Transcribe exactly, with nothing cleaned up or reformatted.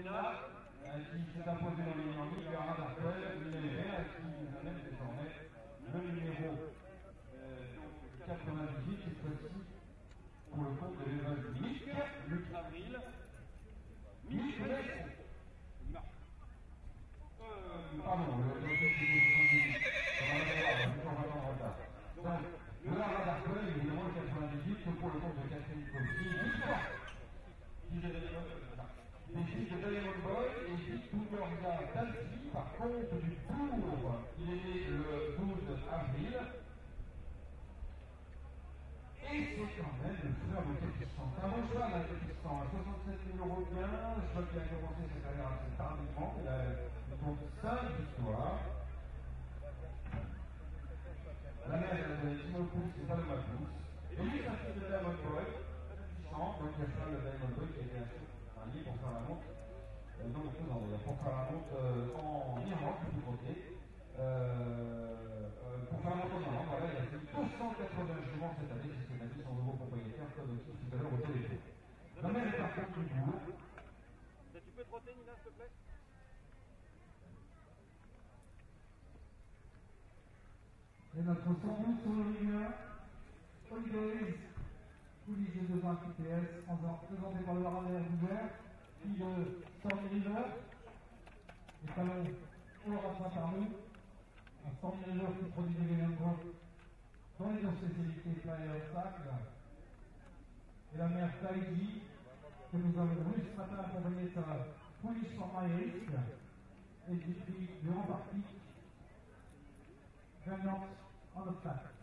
Nina, euh, qui s'est imposé dans les Nordiques, Bernard Darpel, millénaire, qui nous amène désormais le numéro euh, quatre-vingt-dix-huit, cette fois-ci pour le compte de l'élevage Mick, Luc Avril. Mick, il marche. Euh, pardon, le le soixante-dix-huit. Donc, le Bernard Darpel, évidemment, le quatre-vingt-dix-huit, c'est pour le compte de Catherine Colsi. Les fils de Diamond Boy et Victor Dalsi, par contre, du Tour. Il est né le douze avril. Et c'est quand même le frère de Tétistan. C'est un bon choix, là, Tétistan. soixante-sept mille euros de gain. Je crois qu'il a commencé sa carrière assez tardivement. Il a donc cinq victoires. La mère, elle a Timo Pouce, c'est pas le Mapouce. Et lui, c'est un fils de Diamond Boy. Donc, il y a ça, le Diamond Boy qui a été acheté un lit pour faire la montre. Euh, non, non, non, pour faire la montre euh, en Irlande, du côté. Euh, euh, pour faire la montre en Irlande, voilà, il y a deux cent quatre-vingts juments cette année, c'est ce que m'a dit son nouveau propriétaire, comme aussi tout à l'heure au téléphone. La mère est par contre du bourg. Tu peux trotter, Nina, s'il te plaît? Et notre cent douze sur le rivière, Holidays, Coulisse de vingt P T S, présenté par le Radar ouvert, puis de Stormy River, les talons au Laurent Saint-Arnaud, un Stormy River qui produit des vélos dans les deux spécialités flyer obstacle, et la mère Taïdi, que nous avons vu ce matin accompagnée de sa Police sur My Risk, et du prix du Grand Parti, gagnante en obstacle.